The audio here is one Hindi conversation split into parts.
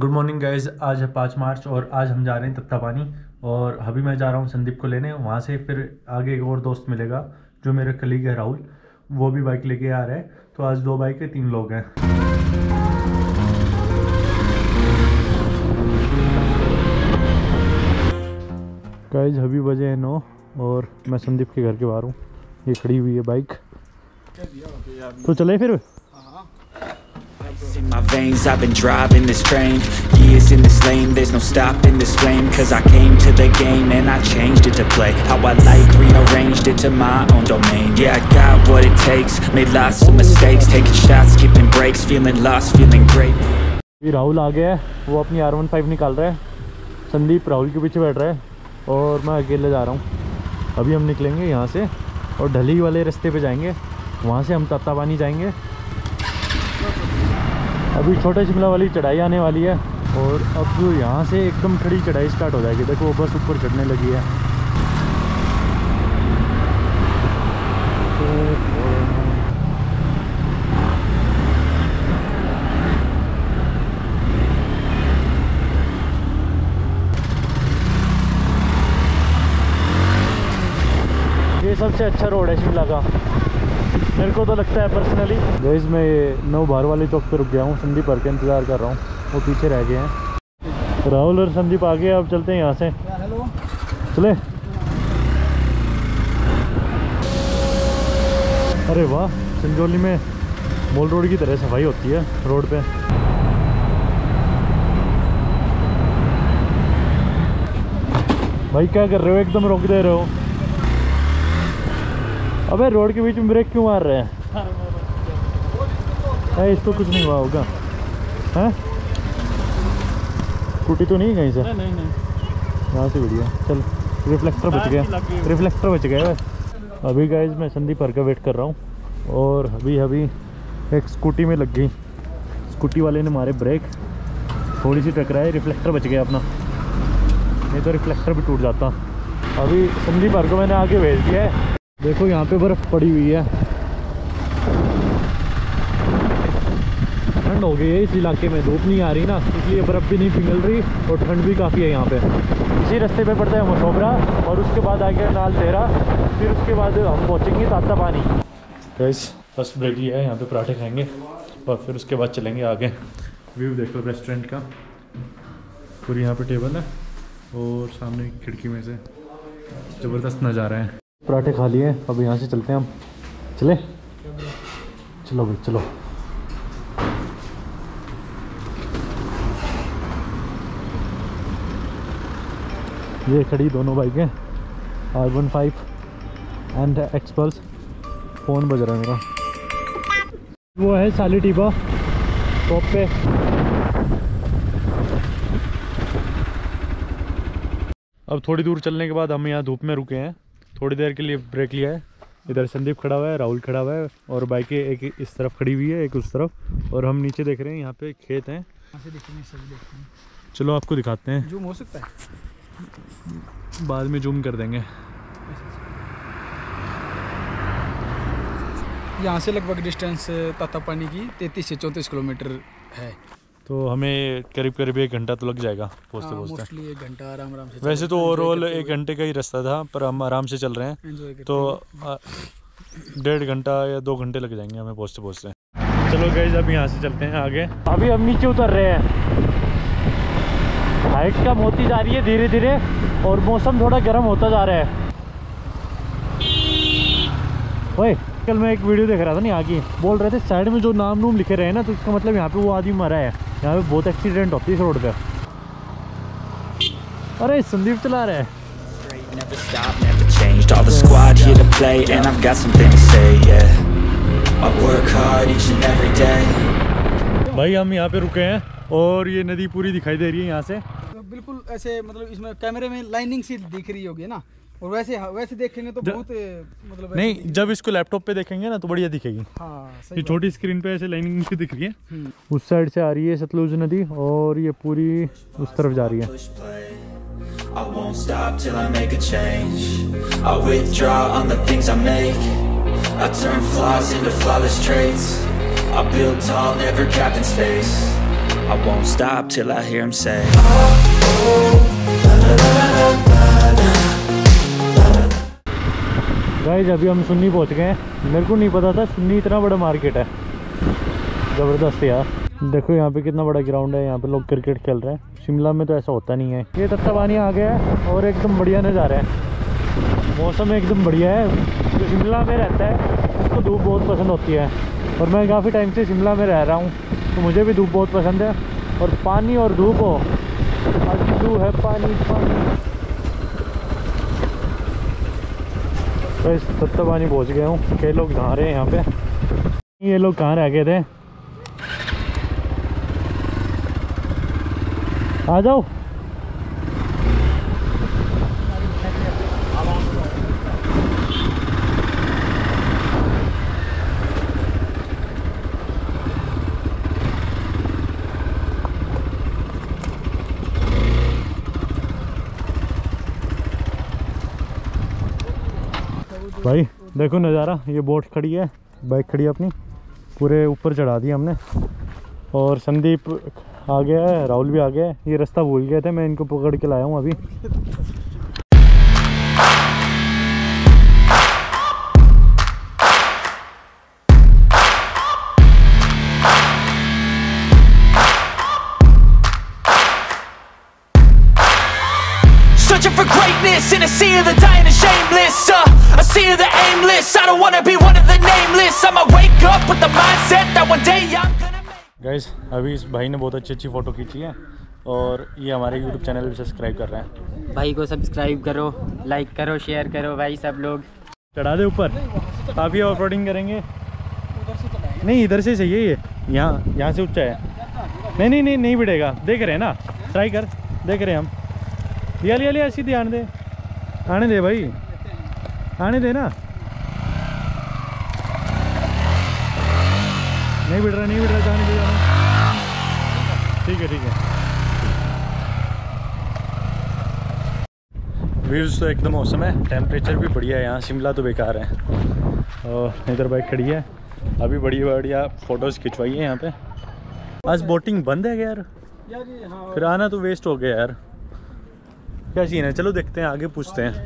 Good morning guys. आज है 5 मार्च और आज हम जा रहे हैं तत्तापानी। और अभी मैं जा रहा हूँ संदीप को लेने। वहाँ से फिर आगे एक और दोस्त मिलेगा जो मेरे कलीग है राहुल, वो भी बाइक लेके आ रहा है। तो आज 2 बाइक है, 3 लोग हैं। गाइज अभी बजे हैं 9 और मैं संदीप के घर के बाहर हूँ। ये खड़ी हुई है बाइक, तो चले फिर। In my veins, I've been driving this train. Years in this lane, there's no stopping this flame. Cause I came to the game and I changed it to play how I like, rearranged it to my own domain. Yeah, I got what it takes, made lots of mistakes, taking shots, skipping breaks, feeling lost, feeling great. Rahul आ गया है, वो अपनी R15 निकाल रहा है। संदीप राहुल के पीछे बैठ रहा है और मैं अकेले जा रहा हूँ। अभी हम निकलेंगे यहाँ से और ढली वाले रास्ते पे जाएंगे, वहाँ से हम तत्तापानी जाएंगे। अभी छोटे शिमला वाली चढ़ाई आने वाली है और अब यहाँ से एकदम खड़ी चढ़ाई स्टार्ट हो जाएगी। देखो वो बस ऊपर चढ़ने लगी है। ये सबसे अच्छा रोड है शिमला का, मेरे को तो लगता है पर्सनली। गाइस मैं ये नौ बार वाली चौक पे रुक गया हूँ, संदीप भर के इंतज़ार कर रहा हूँ, वो पीछे रह गए हैं। राहुल और संदीप आ गए, अब चलते हैं यहाँ से। हेलो चले। अरे वाह, संजौली में मॉल रोड की तरह सफाई होती है रोड पे। भाई क्या कर रहे हो, एकदम रोक दे रहे हो। अबे रोड के बीच में ब्रेक क्यों मार रहे हैं? इसको कुछ नहीं हुआ होगा। हैं टूटी तो नहीं कहीं से? नहीं यहाँ से बढ़िया। चल रिफ्लेक्टर बच गया, रिफ्लेक्टर बच गया। अभी गाइज मैं संदीप भर का वेट कर रहा हूँ और अभी एक स्कूटी में लग गई। स्कूटी वाले ने मारे ब्रेक, थोड़ी सी टकराए, रिफ्लेक्टर बच गया अपना, नहीं तो रिफ्लेक्टर भी टूट जाता। अभी संदीप भर को मैंने आगे भेज दिया है। देखो यहाँ पे बर्फ़ पड़ी हुई है, ठंड हो गई है इस इलाके में। धूप नहीं आ रही ना, इसलिए बर्फ़ भी नहीं पिघल रही और ठंड भी काफ़ी है यहाँ पे। इसी रास्ते पे पड़ता है मशोबरा और उसके बाद आगे नाल तेरा, फिर उसके बाद हम पहुँचेंगे तत्तापानी। गाइस फर्स्ट ब्रेक लिया है, यहाँ पे पराठे खाएंगे और फिर उसके बाद चलेंगे आगे। व्यू देखो रेस्टोरेंट का, पूरी यहाँ पे टेबल है और सामने खिड़की में से ज़बरदस्त नज़ारा है। पराठे खा लिए, अब यहाँ से चलते हैं हम। चले चलो भाई चलो। ये खड़ी दोनों बाइकें, R15 एंड एक्सपल्स। फ़ोन बज रहा है मेरा, वो है साली टीबा टॉप पे। अब थोड़ी दूर चलने के बाद हम यहाँ धूप में रुके हैं, थोड़ी देर के लिए ब्रेक लिया है। इधर संदीप खड़ा हुआ है, राहुल खड़ा हुआ है और बाइकें एक इस तरफ खड़ी हुई है, एक उस तरफ, और हम नीचे देख रहे हैं। यहाँ पे खेत हैं, चलो आपको दिखाते हैं। जूम हो सकता है, बाद में जूम कर देंगे। यहाँ से लगभग डिस्टेंस तत्तापानी की 33 से 34 किलोमीटर है। तो हमें करीब 1 घंटा तो लग जाएगा पहुँचते पहुँचते। मोस्टली 1 घंटा आराम से। वैसे तो ओवरऑल 1 घंटे का ही रास्ता था, पर हम आराम से चल रहे हैं तो 1.5 घंटा या 2 घंटे लग जाएंगे हमें पहुँचते पहुँचते। चलो गाइस अब यहाँ से चलते हैं आगे। अभी हम नीचे उतर रहे हैं, हाइट कम होती जा रही है धीरे धीरे और मौसम थोड़ा गर्म होता जा रहा है। ओए कल मैं एक वीडियो देख रहा था ना, यहाँ की बोल रहे थे साइड में जो नाम लिखे रहे हैं ना, तो इसका मतलब यहाँ पे वो आदमी मरा है। यहाँ पे बहुत एक्सीडेंट होती है इस रोड पे। अरे संदीप चला रहा है। भाई हम यहाँ पे रुके हैं और ये नदी पूरी दिखाई दे रही है यहाँ से, तो बिल्कुल ऐसे मतलब इसमें कैमरे में लाइनिंग सी दिख रही होगी ना, और वैसे देखेंगे तो बहुत मतलब नहीं, जब इसको लैपटॉप पे देखेंगे ना तो बढ़िया दिखेगी। हाँ, ये छोटी स्क्रीन पे ऐसे लाइनिंग सी दिख रही है। उस साइड से आ रही है सतलुज नदी और ये पूरी उस तरफ जा रही है। I won't stop till I make a change. I withdraw on the things I make. I turn flaws into flawless traits. I build tall, never capped in space. I won't stop till I hear him say guys अभी हम सुन्नी पहुंच गए हैं। मेरे को नहीं पता था सुन्नी इतना बड़ा मार्केट है, ज़बरदस्त यार। देखो यहाँ पे कितना बड़ा ग्राउंड है, यहाँ पे लोग क्रिकेट खेल रहे हैं। शिमला में तो ऐसा होता नहीं है। ये तत्तापानी आ गया है और एकदम बढ़िया नज़ारा है, मौसम एकदम बढ़िया है। जो शिमला में रहता है उसको धूप बहुत पसंद होती है और मैं काफ़ी टाइम से शिमला में रह रहा हूँ तो मुझे भी धूप बहुत पसंद है। और पानी और धूप हो, अद्दू है पानी पानी। तो इस तत्तापानी पहुँच गया हूँ। कई लोग नहा रहे हैं यहाँ पे। ये लोग कहाँ रह गए थे, आ जाओ। भाई देखो नज़ारा, ये बोट खड़ी है, बाइक खड़ी है अपनी, पूरे ऊपर चढ़ा दिया हमने। और संदीप आ गया है, राहुल भी आ गया है। ये रास्ता भूल गए थे, मैं इनको पकड़ के लाया हूँ अभी। Searching for greatness in a sea of the dying and shameless, a sea of the aimless. I don't wanna be one of the nameless. I'ma wake up with the mindset that one day I'm gonna make. Guys अभी इस भाई ने बहुत अच्छी फोटो खींची है और ये हमारे YouTube चैनल भी सब्सक्राइब कर रहे हैं। भाई को सब्सक्राइब करो, लाइक करो, शेयर करो भाई सब लोग। चढ़ा दे ऊपर, काफ़ी ऑफ रोडिंग करेंगे। नहीं इधर से चाहिए, ये यहाँ से ऊंचा है। नहीं बिड़ेगा, देख रहे हैं ना, ट्राई कर, देख रहे हैं हम। लिया ऐसी ध्यान दे, आने दे भाई, आने दे ना। नहीं बिड़ रहा जाने दे, जाना। ठीक है। व्यूज़ तो एकदम मौसम है, टेम्परेचर भी बढ़िया है यहाँ। शिमला तो बेकार है। और इधर बाइक खड़ी है, अभी बढ़िया फ़ोटोज़ खिंचवाई है यहाँ पे। आज बोटिंग बंद है यार, फिर आना तो वेस्ट हो गया यार। क्या सीन है, चलो देखते हैं, आगे पूछते हैं।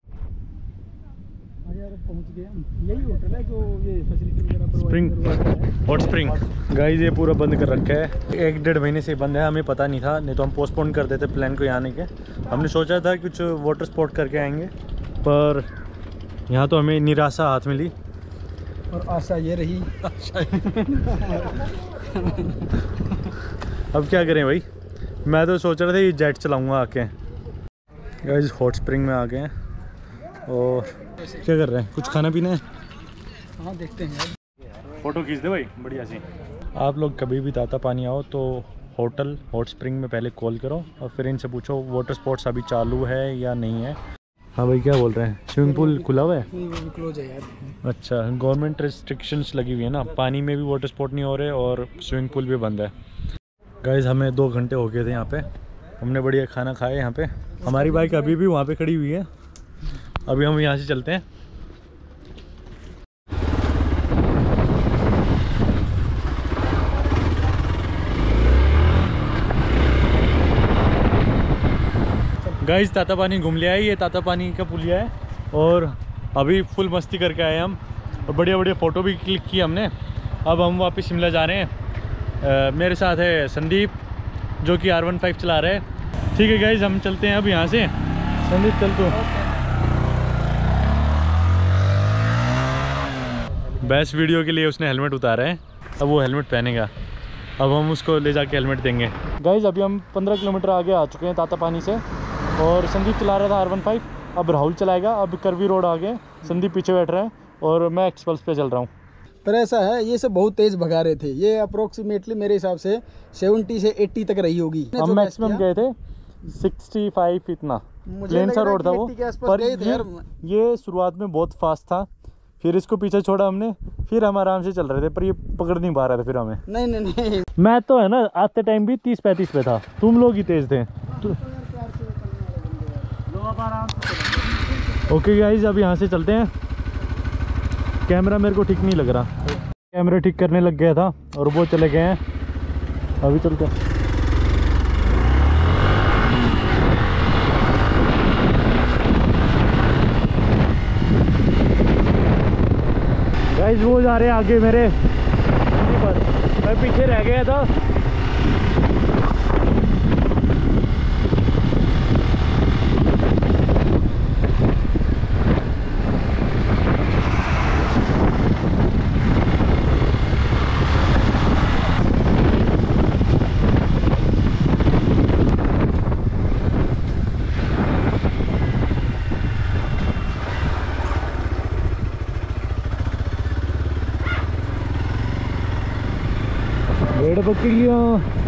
यही होटल है जो ये फैसिलिटी वगैरह स्प्रिंग, हॉट स्प्रिंग। गाइस ये पूरा बंद कर रखा है, 1-1.5 महीने से बंद है। हमें पता नहीं था, नहीं तो हम पोस्टपोन कर देते प्लान को आने के। हमने सोचा था कुछ वाटर स्पोर्ट करके आएंगे, पर यहाँ तो हमें निराशा हाथ मिली और आशा ये रही। अब क्या करें भाई, मैं तो सोच रहा था ये जेट चलाऊँगा आके। गाइस हॉट स्प्रिंग में आ गए हैं और क्या कर रहे हैं, कुछ खाना पीना है? हाँ देखते हैं यार। फ़ोटो खींच दे भाई बढ़िया सी। आप लोग कभी भी तातापानी आओ तो होटल हॉट स्प्रिंग में पहले कॉल करो और फिर इनसे पूछो वाटर स्पोर्ट्स अभी चालू है या नहीं है। हाँ भाई क्या बोल रहे हैं, स्विमिंग पूल खुला हुआ है? नहीं वो भी क्लोज है यार। अच्छा, गवर्नमेंट रिस्ट्रिक्शंस लगी हुई है ना, पानी में भी वाटर स्पोर्ट नहीं हो रहे और स्विमिंग पूल भी बंद है। गाइस हमें 2 घंटे हो गए थे यहाँ पे, हमने बढ़िया खाना खाया यहाँ पे। हमारी बाइक अभी भी वहाँ पे खड़ी हुई है, अभी हम यहाँ से चलते हैं। गाइस तातापानी घूम लिया है, ये तातापानी का पुलिया है और अभी फुल मस्ती करके आए हम और बढ़िया फ़ोटो भी क्लिक की हमने। अब हम वापस शिमला जा रहे हैं। मेरे साथ है संदीप जो कि R15 चला रहे हैं। ठीक है गाइस हम चलते हैं अब यहाँ से। संदीप चल तू। बेस्ट वीडियो के लिए उसने हेलमेट उतारा है, अब वो हेलमेट पहनेगा। अब हम उसको ले जाके हेलमेट देंगे। गाइस अभी हम 15 किलोमीटर आगे आ चुके हैं तातापानी से और संदीप चला रहा था R15, अब राहुल चलाएगा। अब करवी रोड आ गए, संदीप पीछे बैठ रहा है और मैं एक्सपल्स पे चल रहा हूँ। पर ऐसा है ये सब बहुत तेज भगा रहे थे, ये अप्रोक्सीमेटली मेरे हिसाब से 70 से 80 तक रही होगी। हम मैक्सिमम गए थे 65 इतना, प्लेन सा रोड था वो। पर ये शुरुआत में बहुत फास्ट था, फिर इसको पीछे छोड़ा हमने, फिर हम आराम से चल रहे थे, पर ये पकड़ नहीं पा रहा था फिर हमें। नहीं मैं तो है ना आते टाइम भी 30-35 पे था, तुम लोग ही तेज थे। ओके गाइज अब यहाँ से चलते हैं। कैमरा मेरे को ठीक नहीं लग रहा, कैमरा ठीक करने लग गया था और वो चले गए हैं अभी चलते हैं। गाइस वो जा रहे हैं आगे मेरे पर, मैं पीछे रह गया था। भेड़ बकरियाँ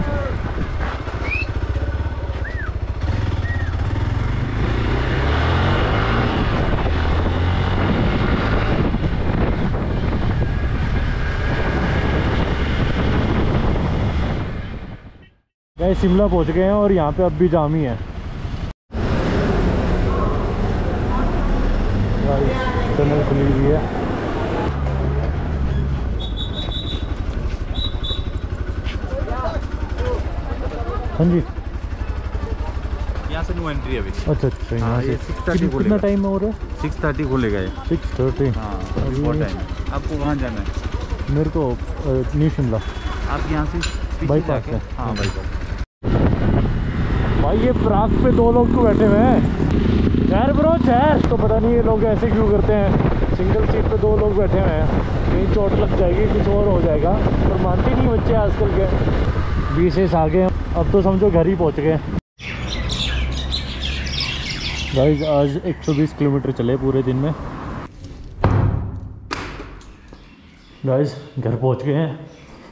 गाइस शिमला पहुंच गए हैं और यहाँ पे अब भी जाम ही है। टनल खुली हुई है। हाँ जी, यहाँ से न्यू एंट्री है अभी। अच्छा अच्छा, यहाँ से 6:30 कितना टाइम हो रहा है? 6:30 खोलेगा ये। 6:30। हाँ अभी बहुत टाइम है। आपको वहाँ जाना है? मेरे को न्यू शिमला आप यहाँ से पीछे बाईपास जाके- है। हाँ बाईपास। भाई ये प्राग पे 2 लोग क्यों बैठे हुए हैं यार ब्रो? चैर तो पता नहीं ये लोग ऐसे क्यों करते हैं। सिंगल सीट पे 2 लोग बैठे हुए हैं, कहीं चोट लग जाएगी, कुछ और हो जाएगा, पर मानते नहीं बच्चे आजकल के। 20 आगे अब तो समझो घर ही पहुंच गए। गाइस आज 120 किलोमीटर चले पूरे दिन में। गाइस घर पहुंच गए हैं।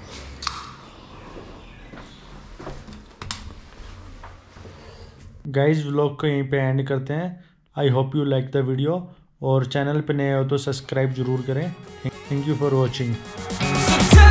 गाइस व्लॉग को यहीं पे एंड करते हैं। I hope you like the video, और चैनल पे नए हो तो सब्सक्राइब जरूर करें। Thank you for watching.